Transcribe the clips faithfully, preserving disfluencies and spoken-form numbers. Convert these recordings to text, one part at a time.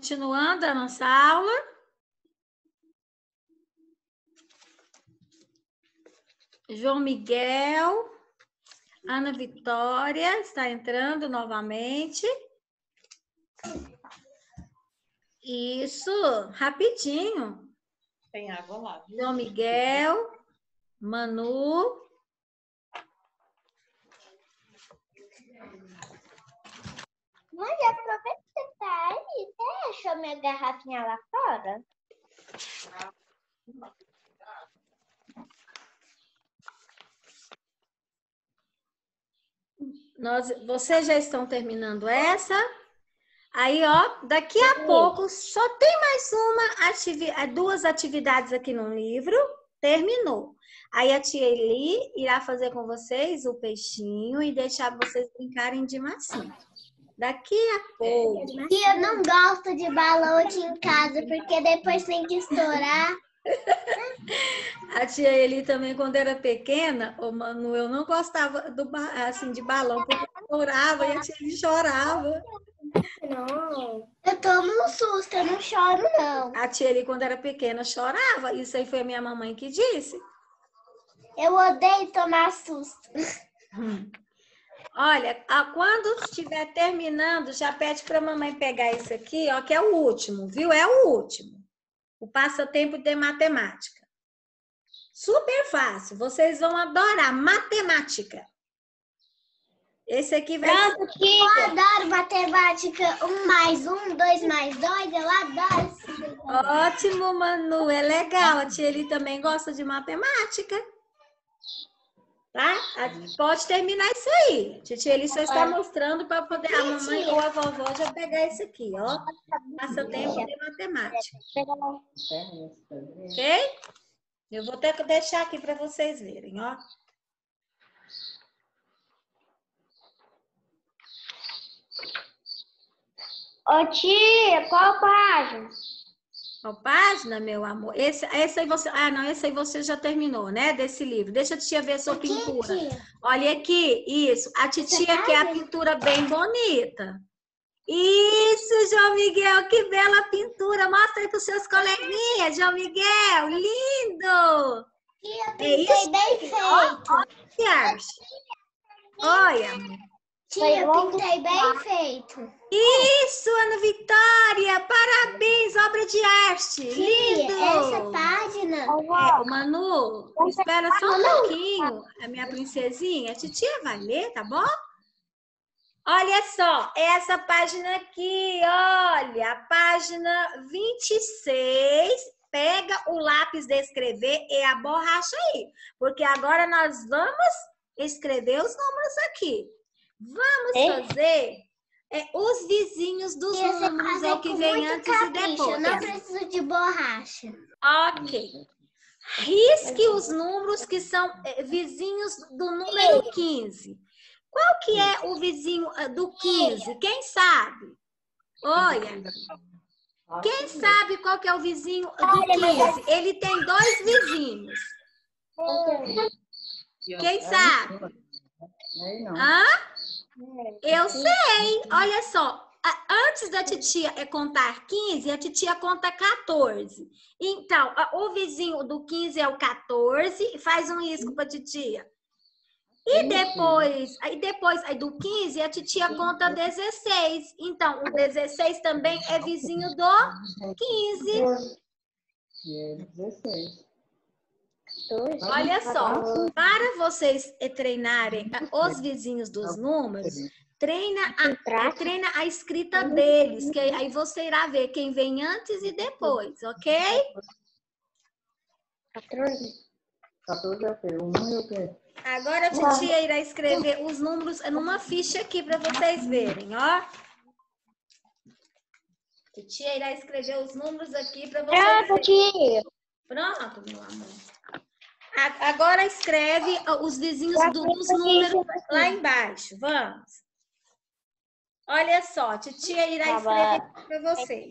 Continuando a nossa aula. João Miguel, Ana Vitória está entrando novamente. Isso, rapidinho. Tem água lá. Viu? João Miguel, Manu. Mãe, aproveita que você tá aí. Você achou minha garrafinha lá fora? Nós, vocês já estão terminando essa? Aí, ó, daqui a pouco só tem mais uma ativi duas atividades aqui no livro. Terminou. Aí a tia Eli irá fazer com vocês o peixinho e deixar vocês brincarem de massinha. Daqui a pouco. E eu não gosto de balão aqui em casa, porque depois tem que estourar. A tia Eli também, quando era pequena, o Manu, eu não gostava do, assim, de balão, porque estourava e a tia Eli chorava. Não. Eu tomo um susto, eu não choro, não. A tia Eli, quando era pequena, chorava. Isso aí foi a minha mamãe que disse. Eu odeio tomar susto. Hum. Olha, quando estiver terminando, já pede para a mamãe pegar isso aqui, ó, que é o último, viu? É o último. O passatempo de matemática. Super fácil. Vocês vão adorar matemática. Esse aqui vai Pronto, ser... Eu adoro matemática. Um mais um, dois mais dois, eu adoro. Ótimo, Manu. É legal. A tia Eli também gosta de matemática. Tá? Pode terminar isso aí. A tia Eli só está mostrando para poder a mamãe ou a vovó já pegar isso aqui, ó. Passatempo de matemática. Ok? Eu vou ter que deixar aqui para vocês verem, ó. Ô tia, qual página? Qual página, meu amor? Esse, esse aí você... Ah, não, esse aí você já terminou, né? Desse livro. Deixa a titia ver a sua aqui, pintura. Tia? Olha aqui, isso. A titia quer a pintura bem bonita. Isso, João Miguel, que bela pintura. Mostra aí para os seus coleguinhas, João Miguel. Lindo! Tia, pintei é bem feito. Olha, olha, amor. Tia, pintei bem feito. Isso, Ana Vitória! Parabéns, obra de arte! Tia, lindo! Essa página... É, Manu, espera só um pouquinho, a minha princesinha. A titia vai ler, tá bom? Olha só, essa página aqui, olha, a página vinte e seis. Pega o lápis de escrever e a borracha aí, porque agora nós vamos escrever os números aqui. Vamos Ei. fazer é, os vizinhos dos e números, é o que vem antes capricho, e depois. Eu não preciso de borracha. Ok. Risque os números que são é, vizinhos do número quinze. Qual que é o vizinho do quinze? Quem sabe? Olha, quem sabe qual que é o vizinho do quinze? Ele tem dois vizinhos. Quem sabe? Hã? Eu sei. Olha só. Antes da titia contar quinze, a titia conta quatorze. Então, o vizinho do quinze é o quatorze. Faz um risco para a titia. E depois, aí depois aí do quinze, a titia conta dezesseis. Então, o dezesseis também é vizinho do quinze. Olha só, para vocês treinarem os vizinhos dos números, treina a, treina a escrita deles, que aí você irá ver quem vem antes e depois, ok? quatorze. quatorze é o quê? um e o quê? Agora a titia irá escrever os números numa ficha aqui para vocês verem, ó. A titia irá escrever os números aqui para vocês Pronto, tia. Pronto, meu amor. Agora escreve os vizinhos do, dos números lá embaixo. Vamos. Olha só, titia irá escrever para vocês,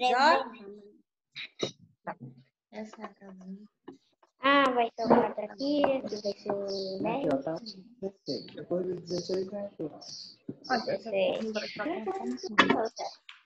ó. Essa é a casinha. Ah, vai ser o quatro aqui, aqui vai ser o dez. Aqui, ó, tá dezesseis. Depois do dezesseis vem aqui. dezesseis.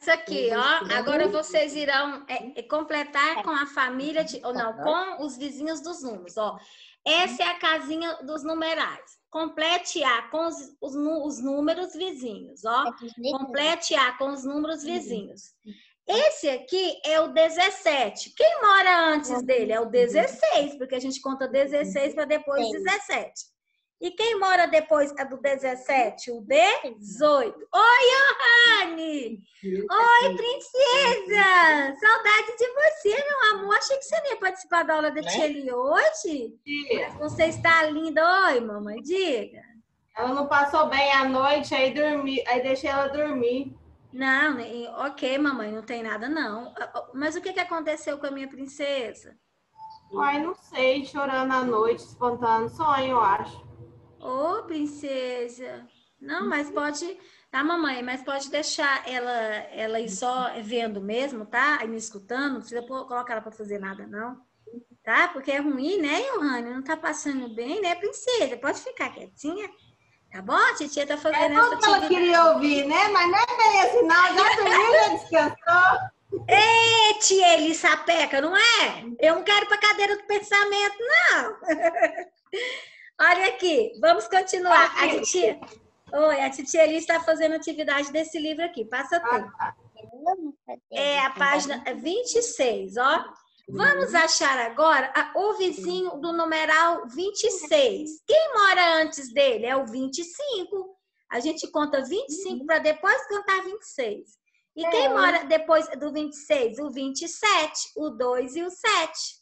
Isso aqui, ó. Agora vocês irão é, é, completar com a família, de, ou não, com os vizinhos dos números, ó. Essa é a casinha dos numerais. Complete-a com os, os, os números vizinhos, ó. Complete-a com os números vizinhos. Esse aqui é o dezessete. Quem mora antes dele é o dezesseis, porque a gente conta dezesseis para depois dezessete. E quem mora depois do dezessete? O dezoito. Oi, Johanne! Oi, princesa! Saudade de você, meu amor. Achei que você não ia participar da aula da tia Eli hoje. Você está linda. Oi, mamãe, diga. Ela não passou bem a noite, aí, dormi, aí deixei ela dormir. Não, ok, mamãe, não tem nada, não. Mas o que, que aconteceu com a minha princesa? Ai, não sei, chorando à noite, espantando sonho, eu acho. Ô, princesa. Não, mas pode... Tá, mamãe, mas pode deixar ela, ela ir só vendo mesmo, tá? Aí me escutando, não precisa colocar ela pra fazer nada, não. Tá? Porque é ruim, né, Johanne? Não tá passando bem, né, princesa? Pode ficar quietinha. Tá bom? A titia tá fazendo é essa tudo que ela queria ouvir, né? Mas não é bem assim, não. Já dormiu, já descansou. Ê, tia Eli sapeca, não é? Eu não quero ir pra cadeira do pensamento, não. Olha aqui, vamos continuar. A titia... Oi, a titia Eli está fazendo atividade desse livro aqui. Passa tempo. É a página vinte e seis, ó. Vamos achar agora o vizinho do numeral vinte e seis. Quem mora antes dele é o vinte e cinco. A gente conta vinte e cinco para depois contar vinte e seis. E quem mora depois do vinte e seis? O vinte e sete, o dois e o sete.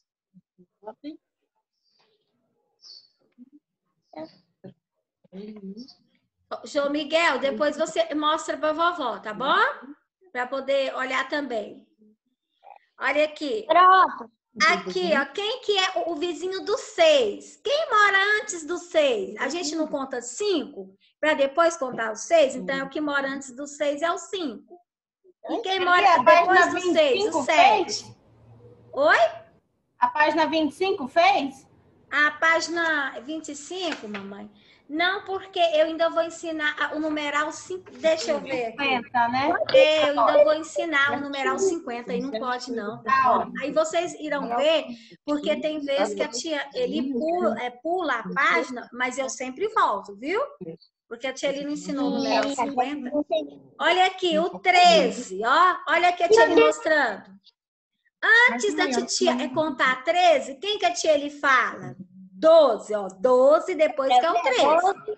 João Miguel, depois você mostra para a vovó, tá bom? Para poder olhar também. Olha aqui. Pronto. Aqui, ó, quem que é o vizinho do seis? Quem mora antes do seis? A gente não conta cinco para depois contar o seis? Então, o que mora antes do seis é o cinco. E quem mora depois do seis? O sete. Oi? A página vinte e cinco fez? A página vinte e cinco, mamãe? Não, porque eu ainda vou ensinar o numeral cinco. Deixa eu ver aqui. cinquenta, né? É, eu ainda vou ensinar o numeral cinquenta, aí não pode não. Aí vocês irão ver, porque tem vezes que a tia Eli pula, é, pula a página, mas eu sempre volto, viu? Porque a tia Eli não ensinou o numeral cinquenta. Olha aqui, o treze, ó. Olha aqui a tia Eli mostrando. Antes da titia é contar treze, quem que a tia Eli fala? doze, ó. doze, depois que é o treze.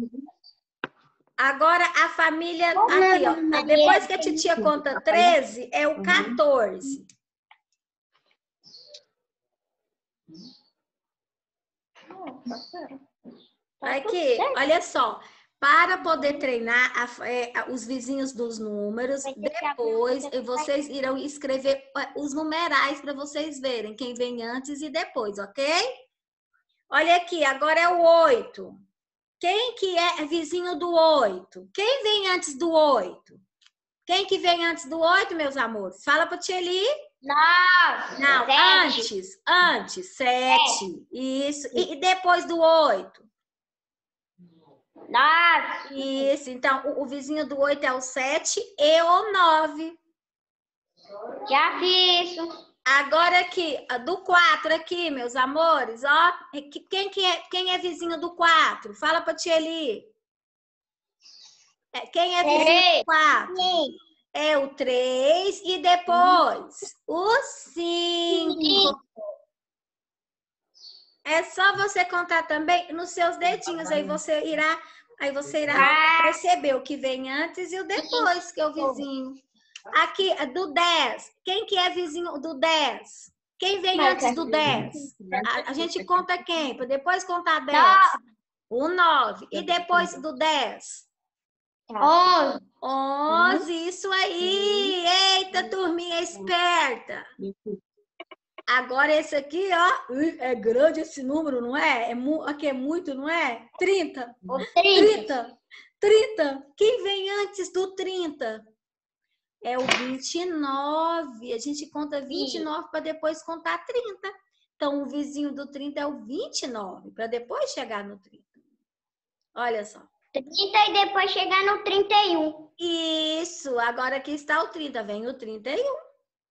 Agora, a família... Aqui, ó. Depois que a titia conta treze, é o quatorze. Aqui, olha só. Para poder treinar a, é, os vizinhos dos números, depois vocês irão escrever os numerais para vocês verem quem vem antes e depois, ok? Olha aqui, agora é o oito. Quem que é vizinho do oito? Quem vem antes do oito? Quem que vem antes do oito, meus amores? Fala para a tia Eli. Não. Não, sete. antes. Antes, sete. É. Isso. E, e depois do oito? Nove. Isso. Então, o, o vizinho do oito é o sete e o nove. Já fiz. Agora aqui, do quatro aqui, meus amores, ó. Quem, que é, quem é vizinho do quatro? Fala pra tia Eli. Quem é vizinho do quatro? É o três e depois o cinco. É só você contar também nos seus dedinhos, aí você irá, aí você irá perceber o que vem antes e o depois, que é o vizinho. Aqui, do dez. Quem que é vizinho do dez? Quem vem antes do dez? A, a gente conta quem? Para depois contar dez. O nove. E depois do dez? onze. onze, isso aí. Eita, turminha esperta. Agora esse aqui, ó. É grande esse número, não é? é aqui é muito, não é? trinta. trinta. trinta. Quem vem antes do trinta? É o vinte e nove. A gente conta vinte e nove para depois contar trinta. Então, o vizinho do trinta é o vinte e nove, para depois chegar no trinta. Olha só. trinta e depois chegar no trinta e um. Isso, agora aqui está o trinta, vem o trinta e um.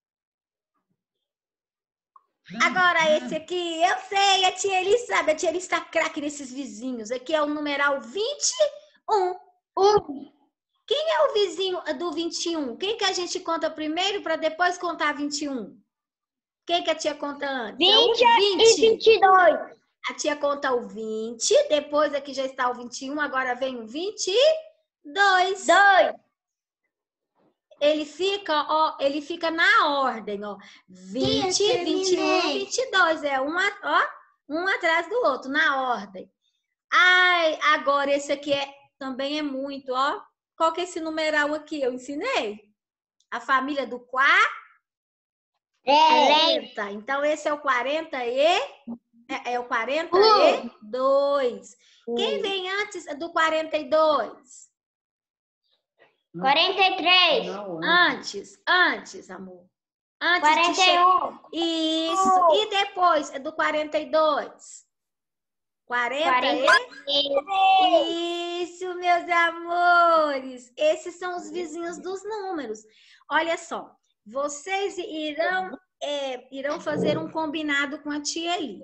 Agora esse aqui, eu sei, a tia Eli sabe, a tia Eli está craque nesses vizinhos. Aqui é o numeral vinte e um. Um. Quem é o vizinho do vinte e um? Quem que a gente conta primeiro para depois contar vinte e um? Quem que a tia conta antes? vinte, É o e vinte e dois. A tia conta o vinte, depois aqui já está o vinte e um, agora vem o vinte e dois. Dois. Ele fica, ó, ele fica na ordem, ó. vinte, Tia, vinte e um, vinte e dois. É um, ó, um atrás do outro, na ordem. Ai, agora esse aqui é, também é muito, ó. Qual que é esse numeral aqui? Eu ensinei? A família do quarenta. É. Então, esse é o quarenta e... É, é o quarenta e dois. Uh. Quem vem antes do quarenta e dois? quarenta e três. Não, Antes, antes, amor. Antes quarenta de e chegar. um. Isso. E depois do quarenta e dois? quarenta e... Isso, meus amores. Esses são os vizinhos dos números. Olha só. Vocês irão, é, irão fazer um combinado com a tia Eli.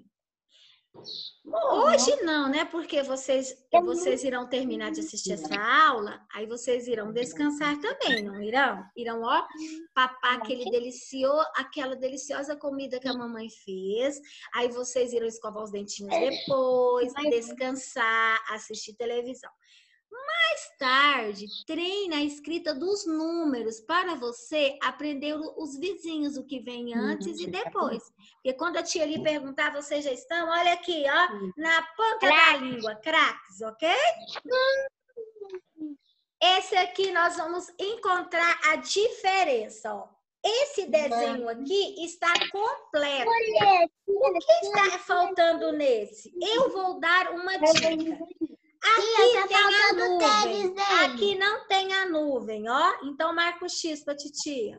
Hoje não, né? Porque vocês, vocês irão terminar de assistir essa aula, aí vocês irão descansar também, não irão? Irão, ó, papar aquele delicioso, aquela deliciosa comida que a mamãe fez. Aí vocês irão escovar os dentinhos depois, descansar, assistir televisão. Mais tarde, treine a escrita dos números para você aprender os vizinhos, o que vem antes e depois. Porque quando a tia Eli perguntar, vocês já estão, olha aqui, ó, na ponta da língua, craques, ok? Esse aqui nós vamos encontrar a diferença, ó. Esse desenho aqui está completo. O que está faltando nesse? Eu vou dar uma dica. Aqui tem a nuvem. Aqui não tem a nuvem, ó. Então marca o X para titia.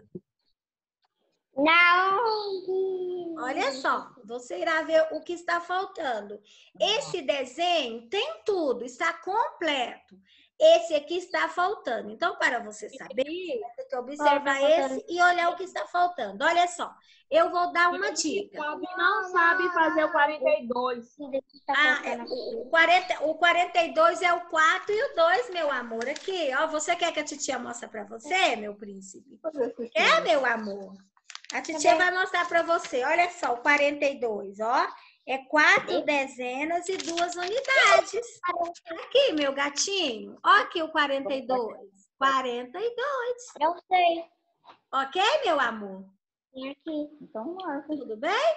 Não. Olha só, você irá ver o que está faltando. Esse desenho tem tudo, está completo. Esse aqui está faltando. Então, para você saber, você tem que observar esse e olhar o que está faltando. Olha só, eu vou dar uma dica. Não sabe fazer o quarenta e dois. Ah, é, o, quarenta, o quarenta e dois é o quatro e o dois, meu amor. Aqui, ó. Você quer que a titia mostre para você, meu príncipe? É, meu amor? A titia vai mostrar para você. Olha só, o quarenta e dois, ó. É quatro dezenas e duas unidades. Aqui, meu gatinho. Ó aqui o quarenta e dois. quarenta e dois. Eu sei. Ok, meu amor? Tem aqui. Então marca. Tudo bem?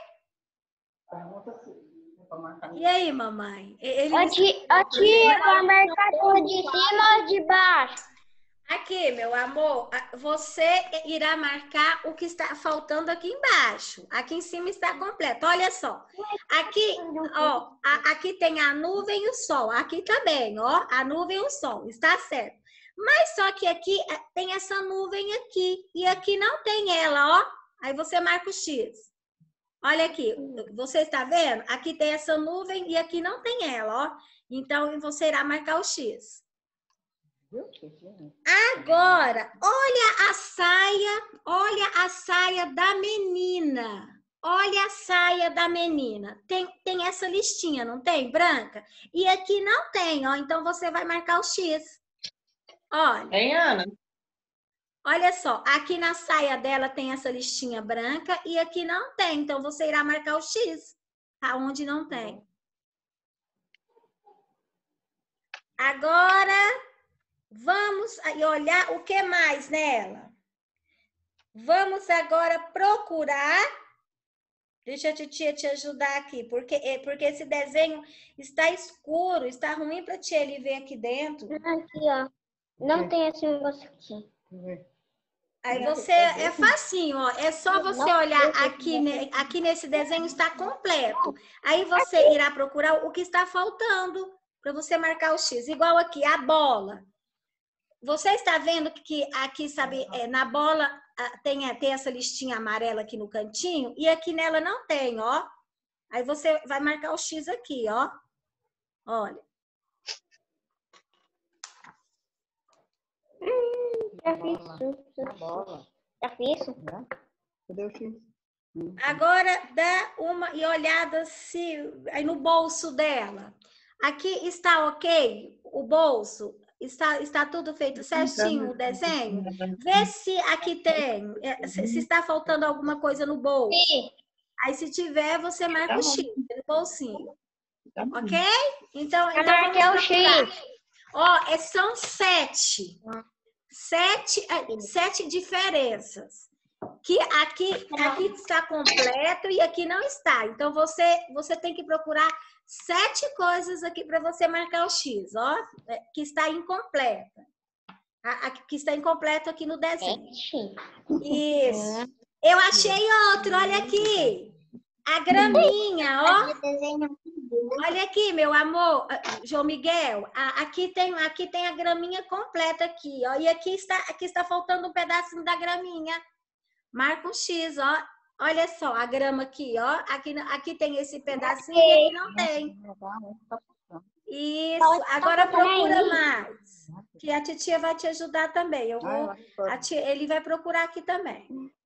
E aí, mamãe? Ele... Ô, tia, ô, tia, vai marcar tudo de cima ou de baixo? Aqui, meu amor, você irá marcar o que está faltando aqui embaixo. Aqui em cima está completo. Olha só. Aqui, ó, aqui tem a nuvem e o sol. Aqui também, ó, a nuvem e o sol. Está certo. Mas só que aqui tem essa nuvem aqui. E aqui não tem ela, ó. Aí você marca o X. Olha aqui. Você está vendo? Aqui tem essa nuvem e aqui não tem ela, ó. Então, você irá marcar o X. Agora, olha a saia, olha a saia da menina. Olha a saia da menina. Tem, tem essa listinha, não tem? Branca. E aqui não tem, ó. Então, você vai marcar o X. Olha. Tem, Ana? Olha só, aqui na saia dela tem essa listinha branca e aqui não tem. Então, você irá marcar o X, aonde não tem. Agora... vamos olhar o que mais nela. Vamos agora procurar. Deixa a titia te ajudar aqui, porque, porque esse desenho está escuro, está ruim para a tia ele ver aqui dentro. Aqui, ó. Não tem esse negócio aqui. Aí você, é facinho, ó. É só você olhar aqui, aqui nesse desenho está completo. Aí você irá procurar o que está faltando para você marcar o X. Igual aqui, a bola. Você está vendo que aqui, sabe, é, na bola tem, tem essa listinha amarela aqui no cantinho e aqui nela não tem, ó. Aí você vai marcar o X aqui, ó. Olha. Já fiz A bola. Já fiz. Já? Cadê o X? Hum. Agora dá uma e olhada se aí no bolso dela. Aqui está ok? O bolso? Está, está tudo feito certinho o desenho? Vê se aqui tem, é, se, se está faltando alguma coisa no bolso. Sim. Aí se tiver, você marca o X no bolsinho. Tá bom. Ok? Então, Já então marquei vamos o procurar. X. Ó, é, são sete. Sete, é, sete diferenças. Que aqui, aqui está completo e aqui não está. Então, você, você tem que procurar sete coisas aqui para você marcar o X, ó, que está incompleta. A, a, que está incompleto aqui no desenho. Isso. Eu achei outro, olha aqui. A graminha, ó. Olha aqui, meu amor, João Miguel. A, aqui, tem, aqui tem a graminha completa aqui, ó. E aqui está, aqui está faltando um pedacinho da graminha. Marca um X, ó. Olha só, a grama aqui, ó. Aqui, aqui tem esse pedacinho e aqui não tem. Isso. Agora procura mais. Que a titia vai te ajudar também. Eu vou, a tia, ele vai procurar aqui também.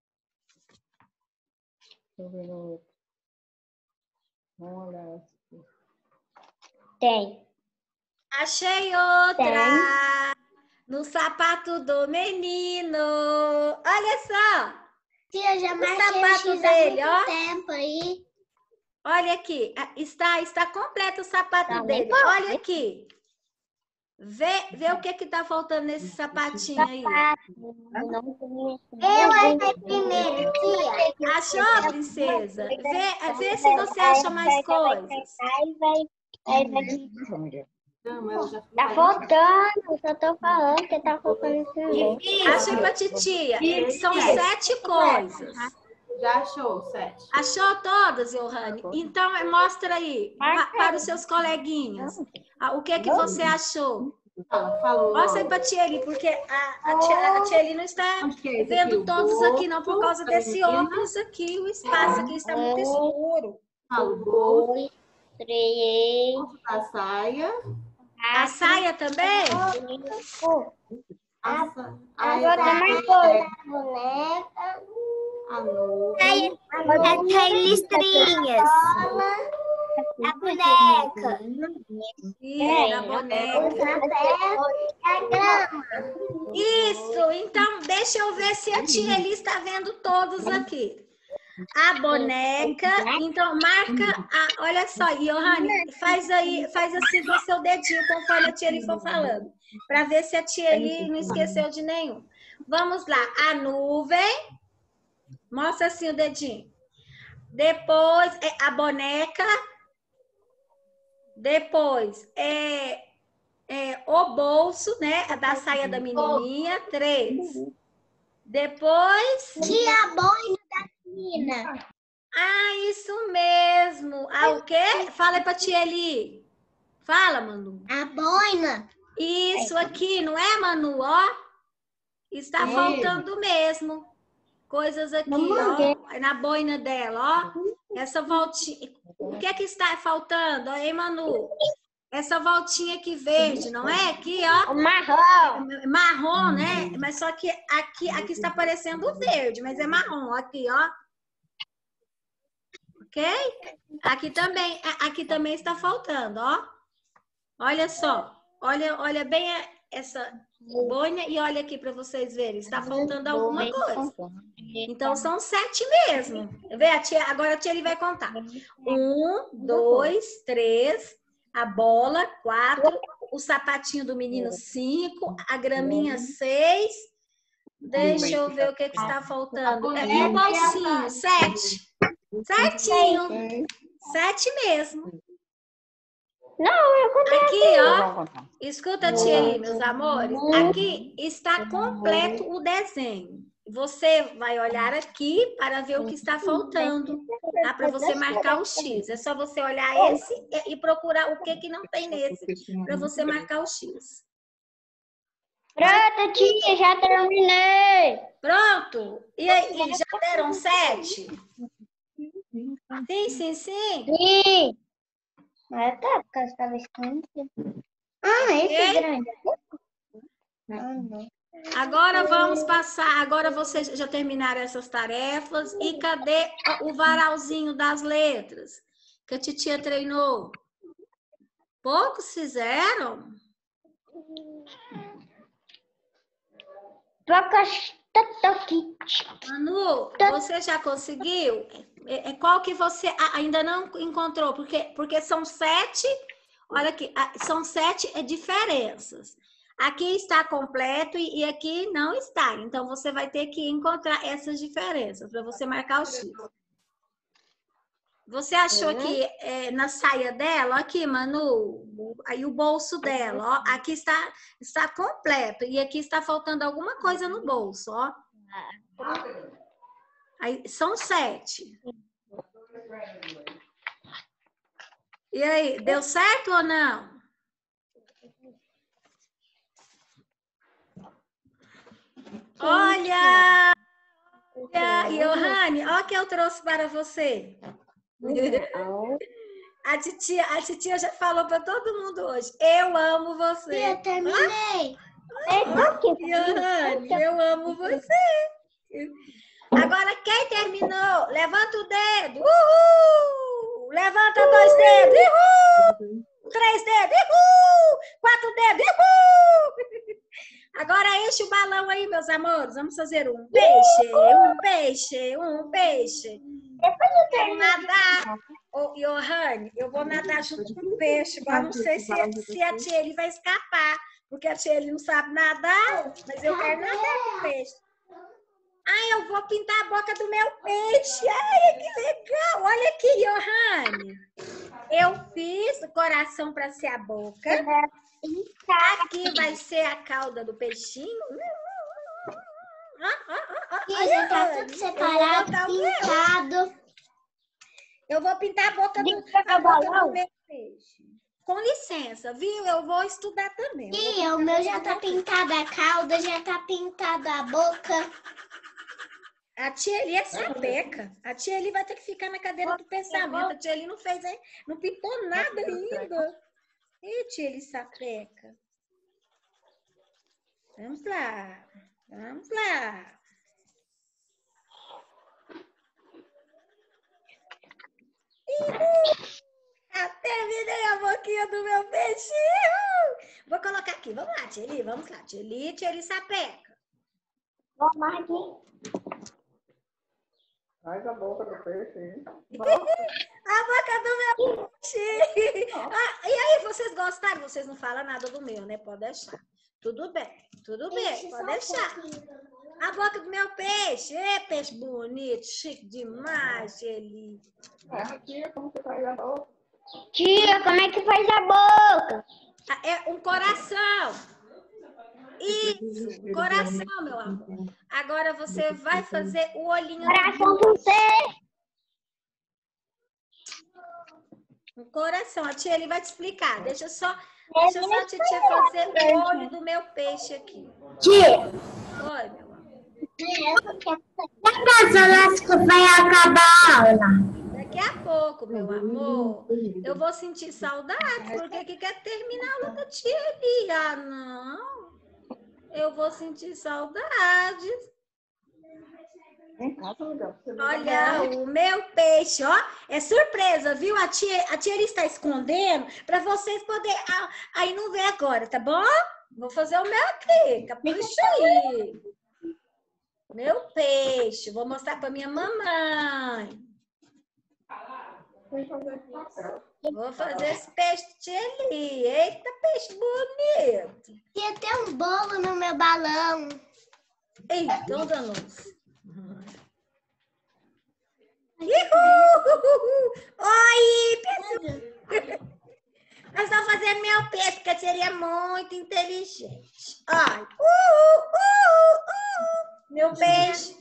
Deixa eu ver no outro. Vamos olhar aqui. Tem. Achei outra. No sapato do menino. Olha só. Tia, já O marquei o sapato X dele, há ó. muito tempo aí. Olha aqui. Está, está completo o sapato Tá dele. bem, Olha aqui. Vê, vê o que que tá faltando nesse sapatinho aí. Eu achei primeiro, tia. Achou, princesa? Vê, vê se você acha mais coisas. Não, ela já Tá faltando, só tô falando que tá faltando esse Achei pra titia. São sete coisas. Já achou, sete. Achou todas, Johanne? Então, mostra aí pa- para os seus coleguinhas. Ah, o que que você achou? Ela falou. Mostra aí pra tia Eli, porque a, a, tia, a tia Eli não está Onde que é esse vendo aqui? O todos aqui, não, por causa bolso, desse a menina. óculos aqui. O espaço aqui está muito escuro. Fala o bolso, dois, três, a saia. A saia também? cinco. A sa... Agora a, marcou. é, Boneca. a nuvem. As listrinhas. A boneca. Isso, a boneca. A grama. Isso, então deixa eu ver se a tia Eli está vendo todos aqui. A boneca, então marca, a, olha só, Johanne, faz aí, faz assim com o seu dedinho, conforme a tia Eli for falando, para ver se a tia Eli não esqueceu de nenhum. Vamos lá, a nuvem, mostra assim o dedinho. Depois, é a boneca. Depois, é, é o bolso, né, da saia da menininha, três. Depois... Tia, a boina da menina. Ah, isso mesmo. Ah, o quê? Fala aí pra tia Eli. Fala, Manu. A boina. Isso aqui, não é, Manu? Ó, está faltando mesmo. Coisas aqui, ó, na boina dela, ó. Essa voltinha. O que é que está faltando? Ó, hein, Manu? Essa voltinha aqui verde, não é? Aqui, ó. O marrom. Marrom, né? Mas só que aqui, aqui está parecendo verde, mas é marrom. Aqui, ó. Ok? Aqui também, aqui também está faltando, ó. Olha só. Olha, olha bem essa boina e olha aqui para vocês verem. Está faltando alguma coisa. Então, são sete mesmo. Vê, a tia, agora a tia ele vai contar. Um, dois, três, a bola, quatro, o sapatinho do menino, cinco, a graminha, seis. Deixa eu ver o que, que está faltando. É o bolsinho, sete. Certinho. Sete mesmo. Não, eu contei. Aqui, ó. Escuta, tia aí, meus amores. Aqui está completo o desenho. Você vai olhar aqui para ver o que está faltando. Tá? Para você marcar o X. É só você olhar esse e procurar o que, que não tem nesse. Para você marcar o X. Pronto, tia, já terminei. Pronto? E aí, já deram sete? Sim, sim, sim. Sim. Mas tá, porque eu estava escondendo. Ah, esse é grande. Ah, não. Agora vamos passar. Agora vocês já terminaram essas tarefas. E cadê o varalzinho das letras que a titia treinou? Poucos fizeram? Manu, você já conseguiu? É, é, qual que você ainda não encontrou? Porque, porque são sete, olha aqui, são sete diferenças. Aqui está completo e, e aqui não está. Então, você vai ter que encontrar essas diferenças para você marcar o X. Você achou é. que é, na saia dela, aqui, Manu, aí o bolso dela, ó, aqui está, está completo e aqui está faltando alguma coisa no bolso, ó. Aí, são sete. E aí, deu certo ou não? Olha! Olha, Johanne, olha o que eu trouxe para você. A titia, a titia já falou para todo mundo hoje. Eu amo você. Eu terminei. Johanne, eu amo você. Agora, quem terminou? Levanta o dedo. Uhul! Levanta dois dedos. Uhul! Três dedos. Uhul! Quatro dedos. Uhul! Agora enche o balão aí, meus amores. Vamos fazer um peixe, um peixe, um peixe. Eu quero nadar. Ô, Johanne, eu vou nadar junto com o peixe. Agora não sei se, se a tia Eli vai escapar, porque a tia Eli não sabe nadar, mas eu quero nadar com o peixe. Ai, eu vou pintar a boca do meu peixe. Ai, que legal. Olha aqui, Johanne. Eu fiz o coração para ser a boca. Aqui vai ser a cauda do peixinho. E já tá tudo separado, pintado. Eu vou pintar a boca do, a boca do meu peixe. Com licença, viu? Eu vou estudar também. E o meu já tá pintada a cauda, já tá pintada a boca. A tia Eli é sapeca. A tia Eli vai ter que ficar na cadeira do pensamento. A tia Eli não fez, hein? Não pintou nada ainda. Ih, tia Eli sapeca. Vamos lá. Vamos lá. Uhul. Já terminei a boquinha do meu peixinho. Vou colocar aqui. Vamos lá, tia Eli. Vamos lá, tia Eli. Tia Eli sapeca. Vamos aqui. Faz a boca do peixe, hein? A boca do meu peixe. Ah, e aí, vocês gostaram? Vocês não falam nada do meu, né? Pode deixar. Tudo bem, tudo bem, pode deixar. A boca do meu peixe. É, peixe bonito, chique demais, Eli. É, tia, como que faz a boca? Tia, como é que faz a boca? É um coração. Isso, coração, meu amor. Agora você vai fazer o olhinho. Coração do você. Um coração. A tia Eli vai te explicar. Deixa só, deixa só a titia fazer o olho do meu peixe aqui. Tia. Oi, meu amor. Quando vai acabar a aula? Daqui a pouco, meu amor. Eu vou sentir saudade, porque aqui quer terminar a aula da tia Eli. Ah, não. Eu vou sentir saudade. Olha, o meu peixe, ó. É surpresa, viu? A tia, a tia Eli está escondendo para vocês poderem... Ah, aí não vê agora, tá bom? Vou fazer o meu aqui. Capricha aí. Meu peixe. Vou mostrar para minha mamãe. Vou fazer esse peixe de tia Eli. Eita, peixe bonito. Tem até um bolo no meu balão. Eita, tão danoso. Uhul! Oi, pessoal! Nós estamos fazendo meu peixe, porque a tia Eli é muito inteligente. Ai, uhul, uhul, uhul. Meu peixe.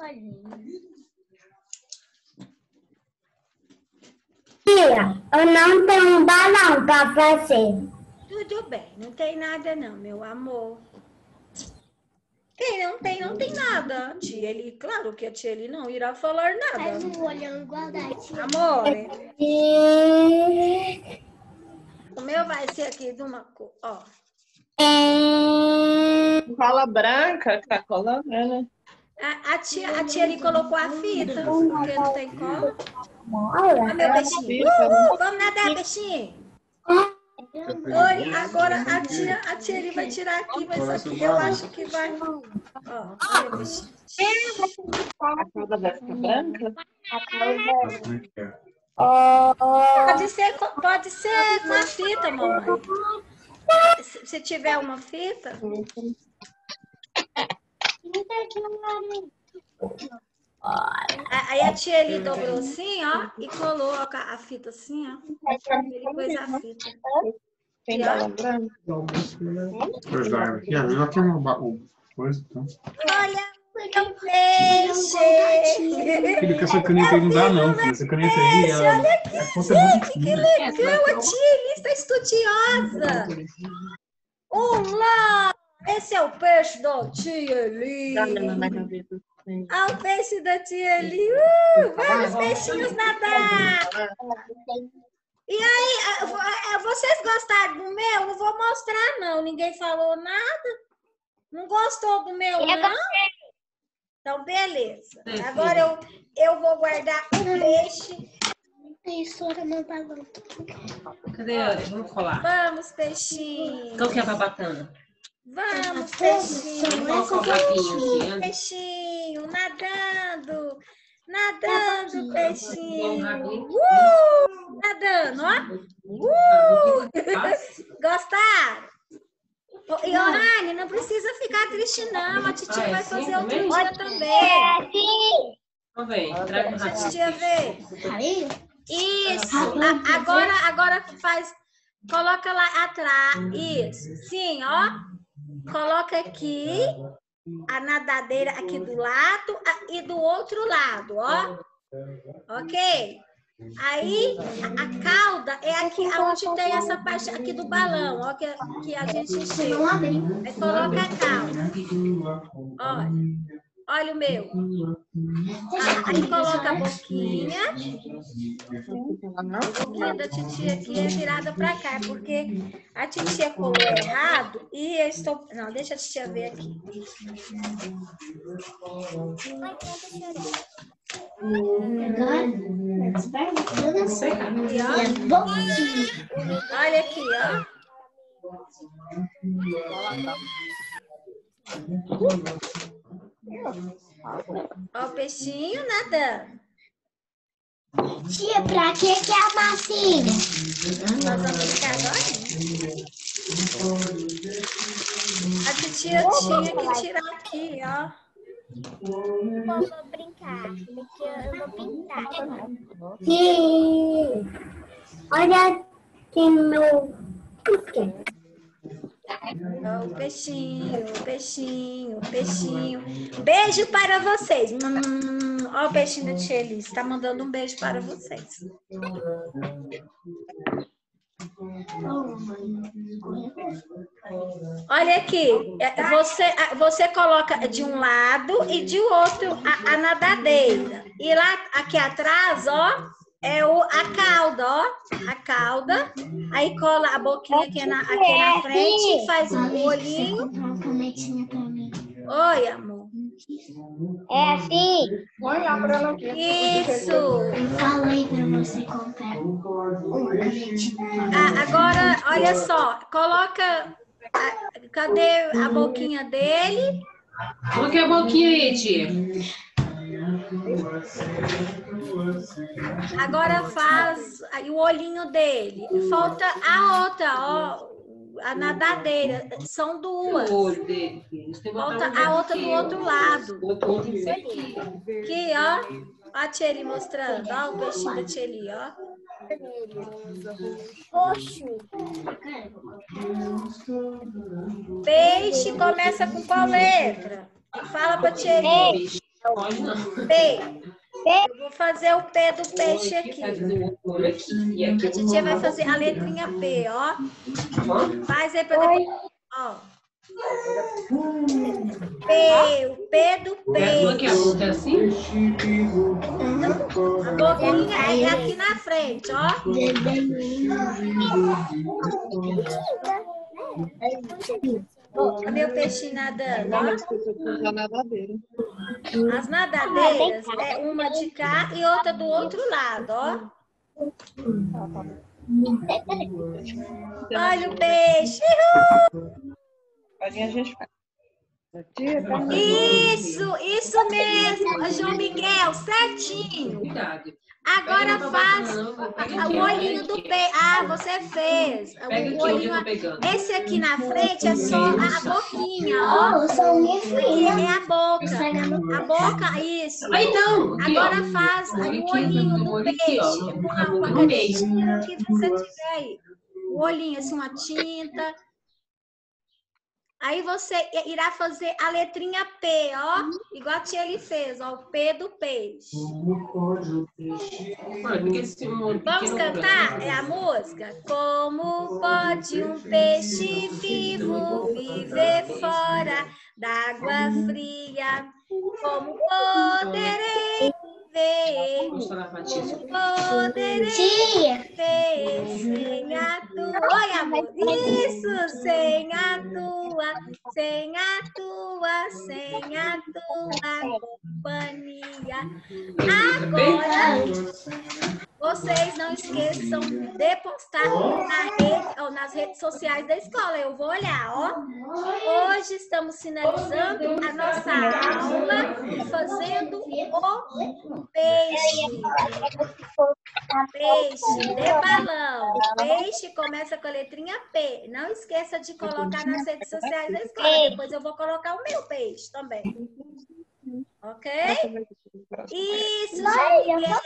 Tia, eu não tenho um balão para fazer. Tudo bem, não tem nada não, meu amor. Quem não tem, não tem nada. Tia Eli, claro que a tia Eli não irá falar nada. Faz um olhão igual da tia. Amor, o meu vai ser aqui de uma cor, ó. Cola branca, que a cola é, né? A, a, tia, a tia ali colocou a fita, porque não tem cola. Ó, meu peixinho. Uhul, vamos nadar, peixinho. Oi, agora a tia, a tia ali vai tirar aqui, mas aqui eu acho que vai. Ó, olha o peixinho. A cola vai ficar branca? Pode ser, pode ser com a fita, mamãe. Se, se tiver uma fita. Aí a tia ali dobrou assim, ó, e colou a, a fita assim, ó. Ele pôs a fita. Tem cola branca? Já tem uma coisa, então. Olha o peixe! Filho, que essa caneta aí não dá, não, filho. Essa caneta aí, ela... Olha aqui, gente, que legal! A tia ali está estudiosa! Olá! Esse é o peixe da tia ali! Ah, o peixe da tia ali! Uh, vamos, peixinhos nadar! E aí, vocês gostaram do meu? Não vou mostrar, não. Ninguém falou nada. Não gostou do meu, não? Então, beleza. Agora eu, eu vou guardar o peixe. Cadê? Vamos colar. Vamos, peixinho. Qual que é a babatana? Vamos, peixinho. Vamos colocar aqui, Uh, peixinho, nadando. Nadando, peixinho. Uh, nadando, ó. Uh. Gostaram? E, Ohane, não precisa ficar triste, não. A titia Ah, é vai assim fazer também? outro dia também. Vamos ver. Traga um Deixa a ratinho. titia ver. Isso. A- agora, agora faz... Coloca lá atrás. Isso. Sim, ó. Coloca aqui a nadadeira aqui do lado a- e do outro lado, ó. Ok? Aí, a, a cauda é aqui, onde tem essa parte aqui do balão, ó, que, que a gente encheu. Aí coloca a cauda. Olha, olha o meu. Ah, aí coloca a boquinha. A boquinha da titia aqui é virada pra cá, porque a titia colou errado e eu estou... Não, deixa a titia ver aqui. Aqui, ó. Olha aqui, ó. Ó o peixinho nadando. Tia, pra que que é a massinha? Nós vamos brincar agora? A titia tinha que tirar aqui, ó. Vou brincar, porque eu vou pintar. Olha aqui meu... Ó, o peixinho, o peixinho, o peixinho. Beijo para vocês. Hum, ó o peixinho da tia Elis. Tá mandando um beijo para vocês. Olha aqui. Você, você coloca de um lado e de outro a, a nadadeira. E lá, aqui atrás, ó, é o, a cauda, ó. A cauda. Aí cola a boquinha aqui na, aqui na frente, faz um olhinho. Oi, amor. É assim? Põe lá pra ela aqui. Isso. Eu falei pra você comprar uma canetinha. Ah, agora, olha só. Coloca... a- cadê a boquinha dele? Coloquei a boquinha aí, tia. Agora faz aí o olhinho dele. Falta a outra, ó. A nadadeira. São duas. O olho dele, filho. Você tem que botar Falta um a outra do aqui. outro lado. O outro olho tem que ser aqui. Aqui, ó. Ó a Tcheli mostrando. Ó o peixinho da Tcheli, ó. Roxo. Peixe começa com qual letra? Fala pra Tcheli. Pode não. P. Eu vou fazer o P do peixe aqui. Faz o outro olho aqui. E aqui A titia vai fazer a letrinha P, ó. Faz aí pra depois. Ó. P, o P do Aqui a peixe. boca é assim? A boquinha é aqui na frente, ó. Cadê o peixinho nadando? Não, Ó? mas eu tô usando a nadadeira. As nadadeiras é uma de cá e outra do outro lado, ó. Olha o peixe. Aí a gente faz. Tia, tá Isso, isso mesmo, João Miguel, certinho. Cuidado. Agora faz o olhinho do peixe. Ah, você fez. Pega O aqui onde eu olhinho. tô pegando. Esse aqui na frente é só a boquinha, ó. Oh, eu sou minha Aqui filha. é a boca. A boca, isso. Aí não. Aqui, Agora ó. faz o Aqui, olhinho ó, do olho aqui, peixe. ó, Com no- uma, uma no canetinha que você tiver aí. O olhinho, assim, uma tinta. Aí você irá fazer a letrinha P, ó. Igual a tia ele fez, ó. O P do peixe. Mano, porque esse molho Vamos pequeno cantar? branco. É a música? Como pode um peixe vivo viver fora d'água fria? Como poderei viver? Vou mostrar a fatia. Como poderei Tia, viver sem a tua... Oi, amor. Isso, sem a tua, sem a tua, sem a tua companhia. Agora... Vocês não esqueçam de postar na rede, ou nas redes sociais da escola. Eu vou olhar, ó. Hoje estamos finalizando a nossa aula fazendo o peixe. Peixe de balão. Peixe começa com a letrinha P. Não esqueça de colocar nas redes sociais da escola. Depois eu vou colocar o meu peixe também. Ok? Isso, João Miguel.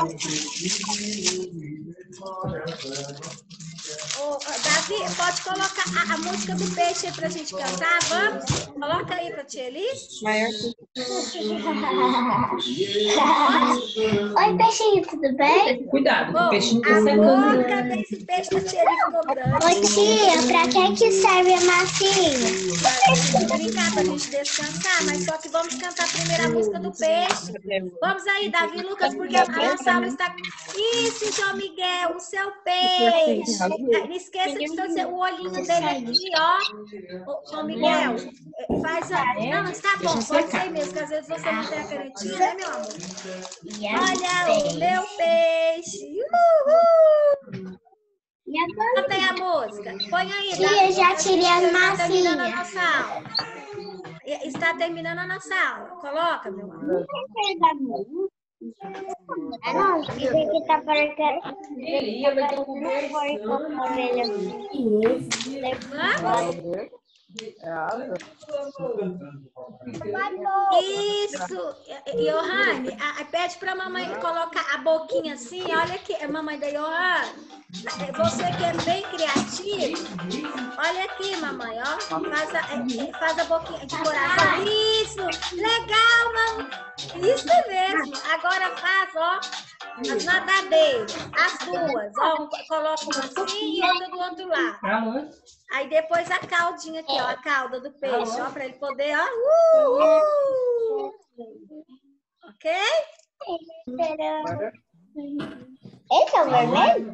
Ô, Davi, pode colocar a, a música do peixe aí pra gente cantar? Vamos? Coloca aí pra tia Elis. maior que oi, peixinho, tudo bem? Cuidado, Bom, o peixinho tá a secando. boca desse peixe da tia Elis ficou grande. Ô, tia, pra que que serve a massinha? Pra gente brincar, pra gente descansar, mas só que vamos cantar primeiro a música do peixe. Vamos aí, Davi e Lucas, porque a nossa aula está... Isso, João Miguel, o seu peixe. Não esqueça de fazer o olhinho dele aqui, ó. Ô, João Miguel, faz a... Não, está bom, pode ser mesmo, que às vezes você não tem a canetinha, né, meu amor? Olha o meu peixe. Uhul! E agora? Canta aí a música. Põe aí, Tia, Davi. já tirei as Está terminando a massinhas. nossa aula. Está terminando a nossa aula. Coloca, meu amor. Ah, não, isso aqui tá parecendo... Ele ia vai ter um Vamos? Isso! Johanne, a- a- pede pra mamãe colocar a boquinha assim. Olha aqui, a mamãe da Johanne. Você que é bem criativo, olha aqui, mamãe, ó. Faz a, é, faz a boquinha de coração. Isso! Legal, mamãe! Isso mesmo! Agora faz, ó, as nadadeiras, as duas. Ó, coloca uma assim e outra do outro lado. Aí depois a caldinha aqui, ó, a cauda do peixe, ó, pra ele poder, ó. Uh, uh. Ok? Esse é o vermelho?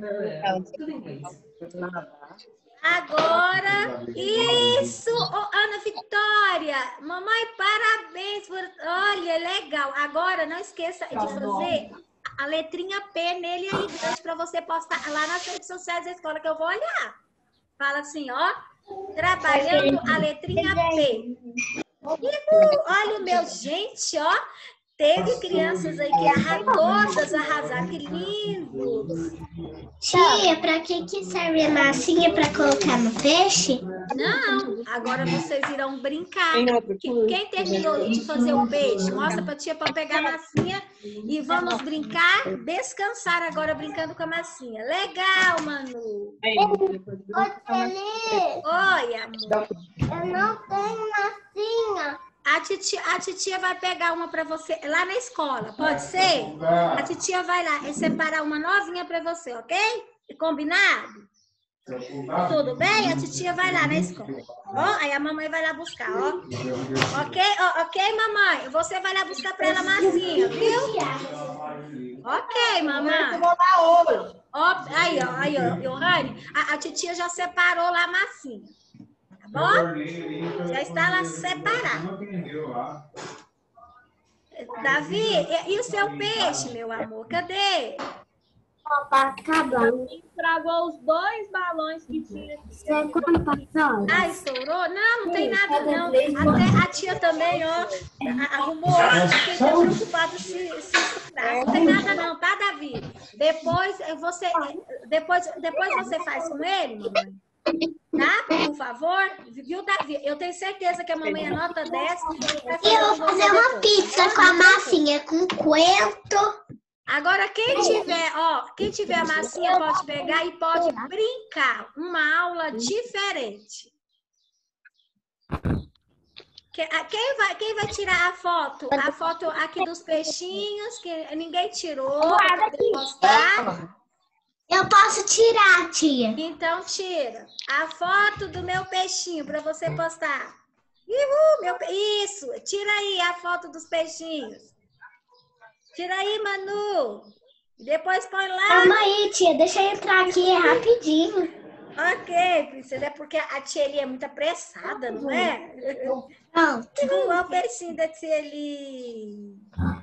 Agora, isso! Ô, Ana Vitória, mamãe, parabéns por... Olha, legal. Agora, não esqueça de fazer a letrinha P nele aí, grande, para você postar lá nas redes sociais da escola, que eu vou olhar. Fala assim, ó, trabalhando a letrinha P. Uhul. Olha o meu, gente, ó. Teve crianças aí que arrasaram, todas arrasaram, que lindo! Tia, pra que que serve a massinha pra colocar no peixe? Não, agora vocês irão brincar. Tem outro Quem quem terminou de fazer o peixe, mostra pra tia para pegar a massinha e vamos brincar, descansar agora brincando com a massinha. Legal, Manu! Ô, Feliz, Oi, amor. eu não tenho massinha. A titia, a titia vai pegar uma para você lá na escola, pode ser? A titia vai lá e separar uma novinha para você, ok? Combinado? Tudo bem? A titia vai lá na escola. Ó, aí a mamãe vai lá buscar, ó. Ok? Ó, ok, mamãe? Você vai lá buscar para ela a massinha, viu? Ok, mamãe. Ó, aí, ó, aí, ó, Johanne, a, a titia já separou lá a massinha. bom? Já está lá separado. Davi, e, e o seu peixe, meu amor? Cadê? Tá acabando. Estragou os dois balões que tinha. Você quando passou? Ah, estourou? Não, não tem nada não. Até a tia também, ó, arrumou. Fiquei até preocupada se, se estourar. Não tem nada não, tá, Davi? Depois você, depois, depois você faz com ele, mamãe. Tá? Por favor. Viu, Davi? Eu tenho certeza que a mamãe anota dez. E eu vou fazer uma pizza com a massinha com coentro. Agora, quem tiver, ó, quem tiver a massinha pode pegar e pode brincar. Uma aula diferente. Quem vai, quem vai tirar a foto? A foto aqui dos peixinhos, que ninguém tirou, para postar. Eu posso tirar, tia. Então, tira a foto do meu peixinho para você postar. Uhul, meu pe... Isso, tira aí a foto dos peixinhos. Tira aí, Manu. Depois põe lá. Calma aí, tia. Deixa eu entrar aqui rapidinho. Ok, princesa. É porque a tia Eli é muito apressada, não é? Não. Não é o peixinho da tia Eli.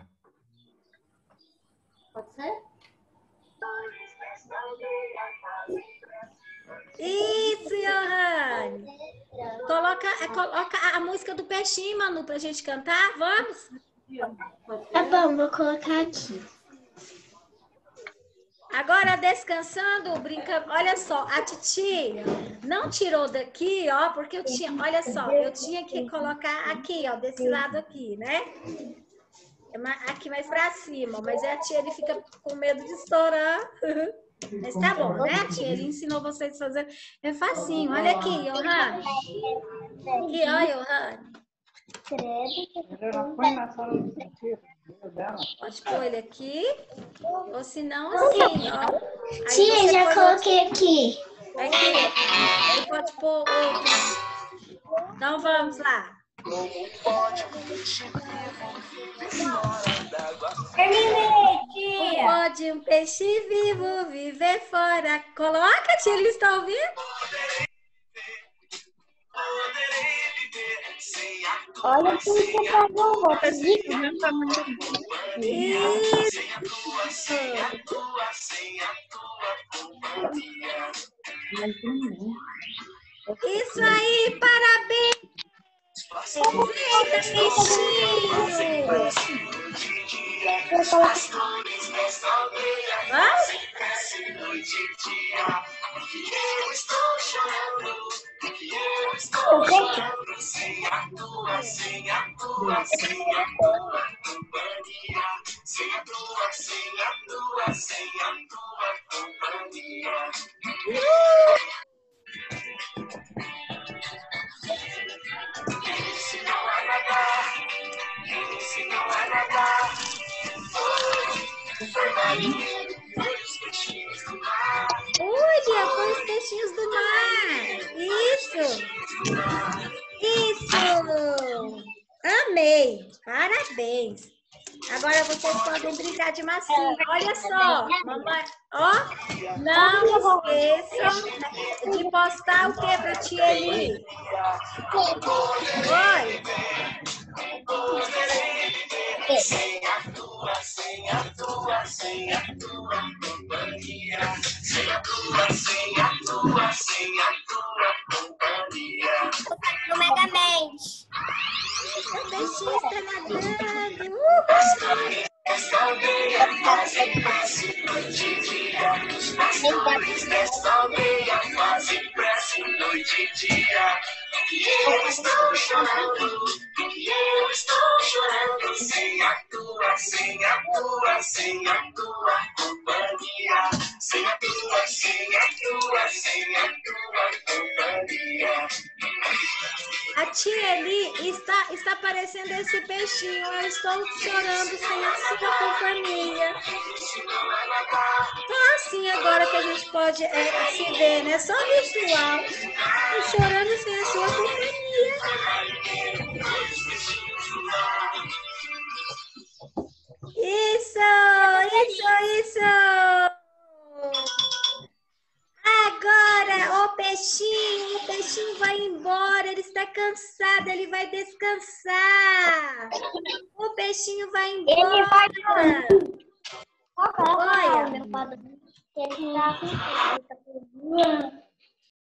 Pode ser? Isso, Johanne. Coloca, coloca a música do peixinho, Manu, pra gente cantar. Vamos? Tá bom, vou colocar aqui. Agora, descansando, brincando. Olha só, a titia não tirou daqui, ó, porque eu tinha, olha só, eu tinha que colocar aqui, ó, desse lado aqui, né? Aqui mais pra cima, mas a tia ele fica com medo de estourar. Mas tá bom, né, tia? Ele ensinou vocês a fazer. É facinho. Olha aqui, Johanne. Aqui, ó, Johanne. Põe na sala do sentido dela. Pode pôr ele aqui. Ou se não, assim, ó. Aí Tia, você já põe coloquei aqui. aqui. Aí pode pôr outro. Então vamos lá. Terminei, tia. Pode um peixe vivo viver fora. Coloca, tia, eles estão ouvindo? Olha que você pagou, volta de Isso. Isso aí, parabéns. Eita, peixinho. Vamos? Olha, foi os peixinhos do mar. Isso. Isso. Amei. Parabéns. Agora vocês podem brincar de massinha. Olha só, mamãe, ó, não esqueçam de postar o que pra tia Eli? Oi. Sem a tua, sem a tua, sem a tua companhia. Sem a tua, sem a tua, sem a tua companhia. No Megamente. O peixinho está nadando. Uh! Essa aldeia fazem prece noite e dia. Os pastores dessa aldeia fazem prece noite e dia. E eu estou chorando, e eu estou chorando. Sem a tua, sem a tua, sem a tua companhia. Sem a tua, sem a tua, sem a tua companhia. A tia Eli está, está parecendo esse peixinho. Eu estou chorando sem a sua companhia. Então, assim, agora que a gente pode é, se ver, né? Só virtual. E chorando sem a sua companhia. Isso! Isso, isso! Agora, o peixinho, o peixinho. peixinho vai embora, ele está cansado, ele vai descansar. O peixinho vai embora. Ele vai dormir. Olha. Ele tá com